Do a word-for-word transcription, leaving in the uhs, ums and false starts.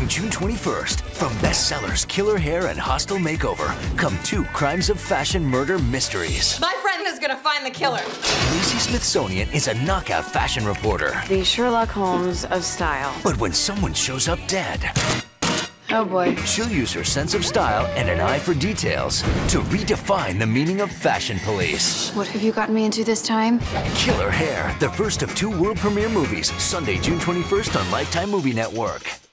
Starting June twenty-first, from bestsellers Killer Hair and Hostile Makeover, come two crimes of fashion murder mysteries. My friend is gonna find the killer. Lacey Smithsonian is a knockout fashion reporter. The Sherlock Holmes of style. But when someone shows up dead, Oh boy. she'll use her sense of style and an eye for details to redefine the meaning of fashion police. What have you gotten me into this time? Killer Hair, the first of two world premiere movies, Sunday, June twenty-first on Lifetime Movie Network.